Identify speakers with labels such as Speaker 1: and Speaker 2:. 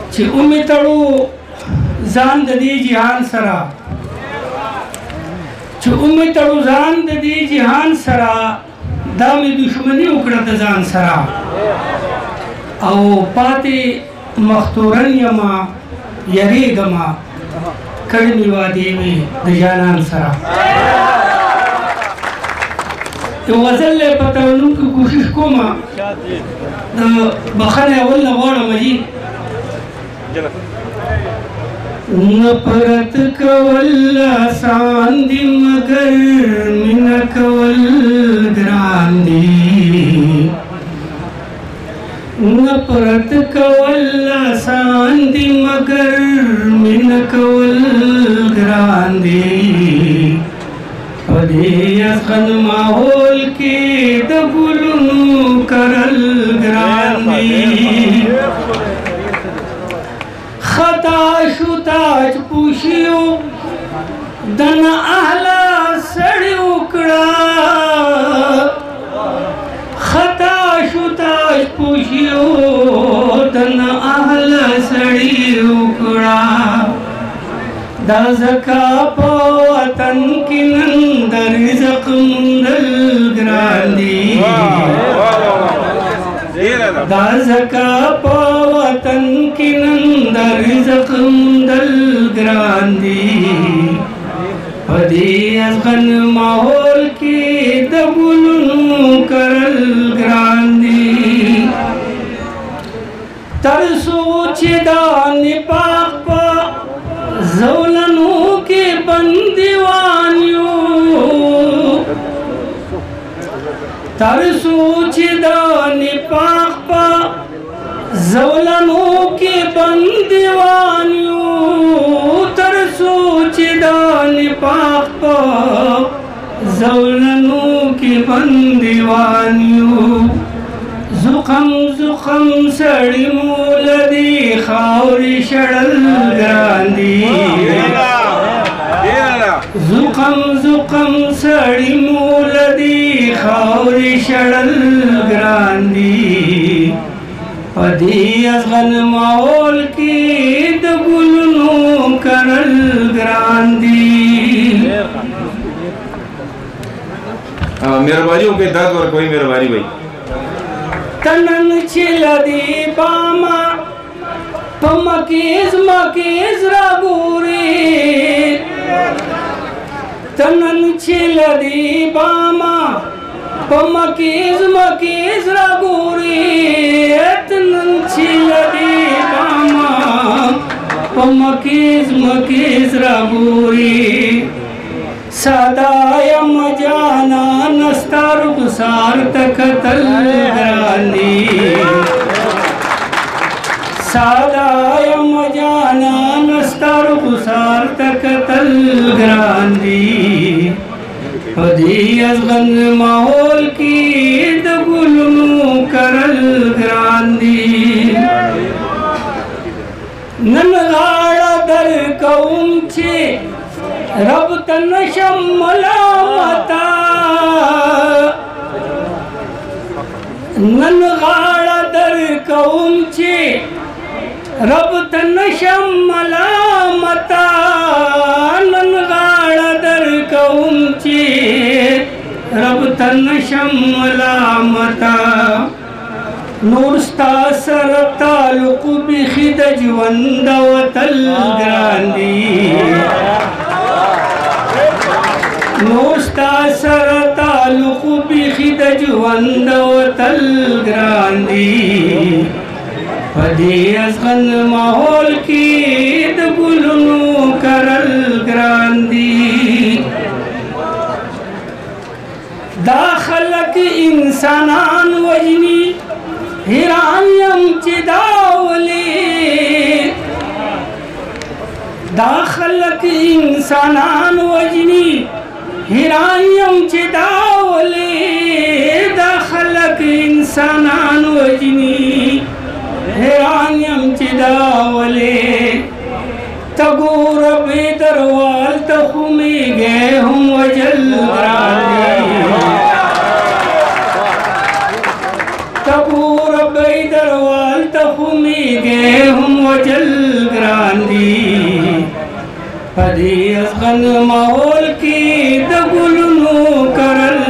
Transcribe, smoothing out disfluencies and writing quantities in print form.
Speaker 1: چې اومې تړو ځان د دې جهان سره چې اومې تړو ځان د دې جهان سره دا مې دشمني وکړه د ځان سره او پاتې مختورن یما یریږما کړي مې وعدې مې د جانان سره یو غزل په ترنم کې کوشش کوم د بخښنې اول نه غواړم جي نفرت کول آسان دي مگر مینه کول ګران دي نفرت کول آسان دي مگر مینه کول ګران دي پدې ځخن ماحول کې د ګلونو کرل ګران دي خطا شو تاج پوشیو دن اهلا سړی وکړه خطا شو تاج پوشیو دن اهلا سړی وکړه دا زکا په وطن کې نن د رزق موندل ګران دي دا زکا په وطن کې نن د رزق موندل ګران دي په دې ازغن ماحول کې د ګلونو کرل ګران دي تر سوچ دا نپاک په زولنو کې بندیوان یو تر سوچ دا نپاک په زولنو کې بندیوان یو تر سوچ دا نپاک په زولنو کې بندیوان یو زخم زخم سړی مولدي خاورې شړل ګران دي زخم زخم سړی مولدي خاورې شړل ګران دي په دې ازغن ماحول کې د ګلونو کرل ګران دي
Speaker 2: مهرباني وکړئ داد ورکوئ مهرباني وکړئ
Speaker 1: تنن چلدی باما پمکیز مکیز را ګوري تنن چلدی باما پمکیز مکیز را ګوري تنن چلدی باما پمکیز مکیز را ګوري سادایم جانا نستار گسار تکتل ګران دي سادایم جانا نستار گسار تکتل ګران دي په دې ازغن ماحول کې د ګلونو کرل ګران دي نن غاړه در کوم چې رب تنشم ملامتا نن غاړه در کوم چې رب تنشم ملامتا نن غاړه در کوم چې رب تنشم ملامتا نور ستا سره تعلق بیخي د ژوند وتل ګران دي نور ستا سره تعلق بیخي د ژوند وتل ګران دي په دې ازغن ماحول کې د ګلونو کرل ګران دي دا خلق انسانان وجني حیران یم چې دا ولې دا خلق انسانان وجني حیران یم چې دا ولې دا خلق انسانان وجني حیران یم چې دا ولې ته ګوره بې دروال ته خو میږې هم وجل ګران دي ته ګوره بې دروال ته خو میږې هم वजल ग्रांदी पदी अगन माहौल की दगुलनो करल